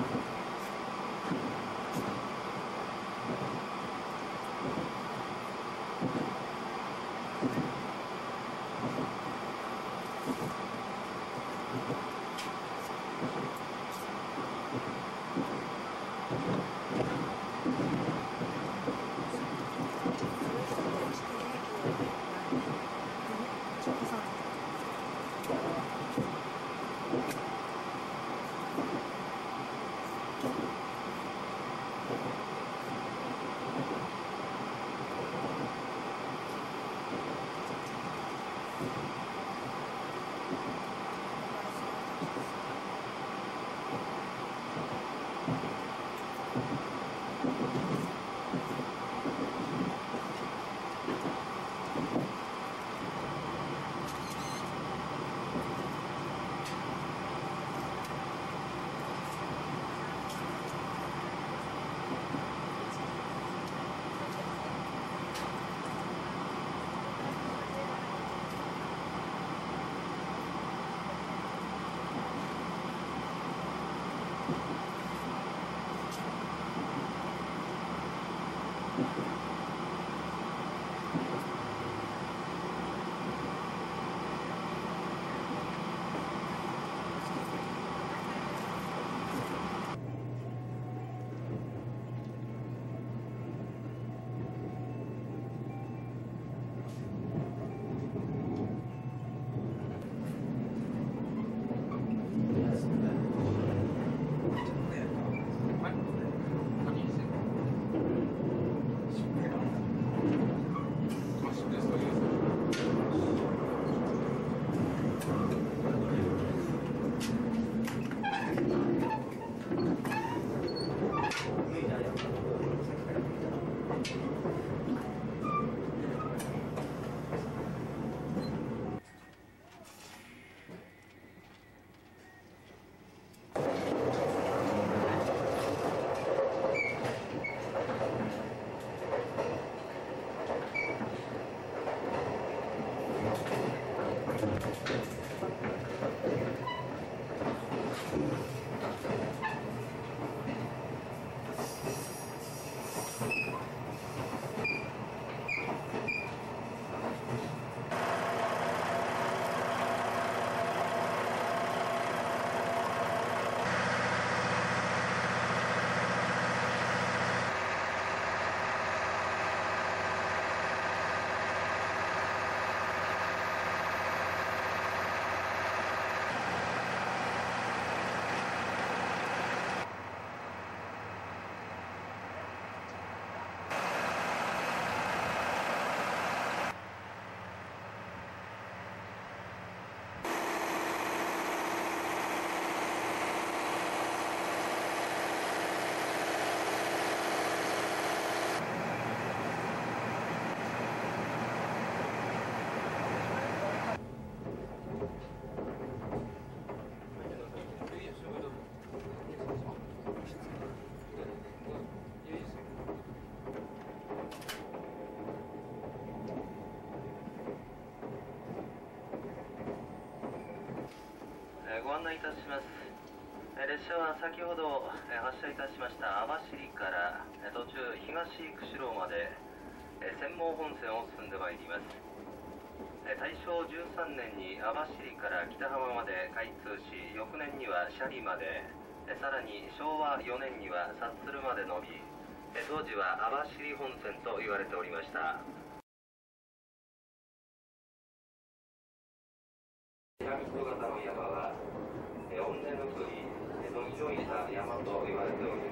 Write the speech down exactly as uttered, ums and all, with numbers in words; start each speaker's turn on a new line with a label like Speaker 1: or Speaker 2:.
Speaker 1: ご案内いたします。列車は先ほど発車いたしました網走から途中東釧路まで釧網本線を進んでまいります。大正じゅうさんねんに網走から北浜まで開通し、翌年には斜里まで、さらにしょうわよねんには札鶴まで伸び、当時は網走本線と言われておりました。ピラミッド型の山は、怨念の距離、の広い山と言われております。